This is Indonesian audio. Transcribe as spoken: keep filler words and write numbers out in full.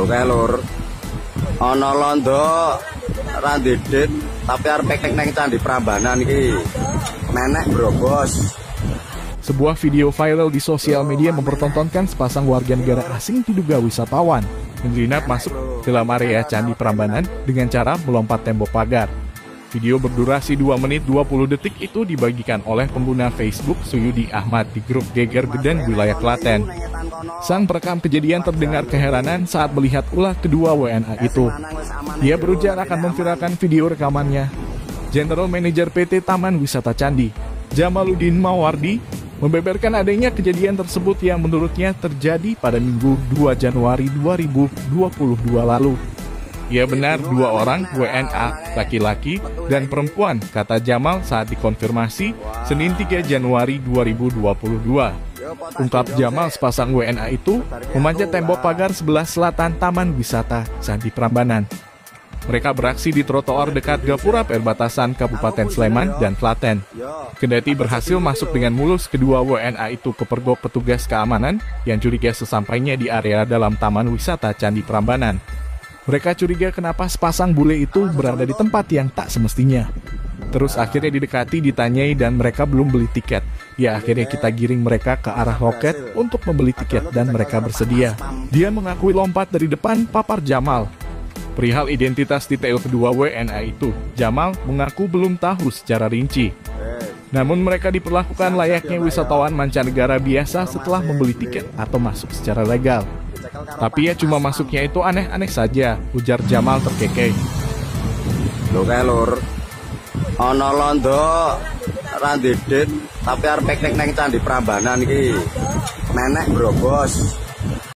Lho kae lur. Ana londo ra ndedit tapi arep piknik nang Candi Prambanan iki. Nenek brobos. Sebuah video viral di sosial media mempertontonkan sepasang warga negara asing diduga wisatawan menyelinap masuk dalam area Candi Prambanan dengan cara melompat tembok pagar. Video berdurasi dua menit dua puluh detik itu dibagikan oleh pengguna Facebook Suyudi Ahmad di grup Geger Geden wilayah Klaten. Sang perekam kejadian terdengar keheranan saat melihat ulah kedua W N A itu. Dia berujar akan memviralkan video rekamannya. General Manager P T Taman Wisata Candi, Jamaluddin Mawardi, membeberkan adanya kejadian tersebut yang menurutnya terjadi pada Minggu dua Januari dua ribu dua puluh dua lalu. Ya benar, dua orang W N A, laki-laki dan perempuan, kata Jamal saat dikonfirmasi Senin tiga Januari dua ribu dua puluh dua. Ungkap Jamal, sepasang W N A itu memanjat tembok pagar sebelah selatan Taman Wisata Candi Prambanan. Mereka beraksi di trotoar dekat gapura perbatasan Kabupaten Sleman dan Klaten. Kendati berhasil masuk dengan mulus, kedua W N A itu kepergok petugas keamanan yang curiga sesampainya di area dalam Taman Wisata Candi Prambanan. Mereka curiga kenapa sepasang bule itu berada di tempat yang tak semestinya. Terus akhirnya didekati, ditanyai, dan mereka belum beli tiket. Ya akhirnya kita giring mereka ke arah loket untuk membeli tiket dan mereka bersedia. Dia mengakui lompat dari depan, papar Jamal. Perihal identitas detail kedua W N A itu, Jamal mengaku belum tahu secara rinci. Namun mereka diperlakukan layaknya wisatawan mancanegara biasa setelah membeli tiket atau masuk secara legal. Tapi ya cuma masuknya itu aneh-aneh saja, ujar Jamal terkekeh. Lho kae lur. Ana londo ra ndedit tapi arep piknik nang Candi Prambanan iki. Nenek brobos.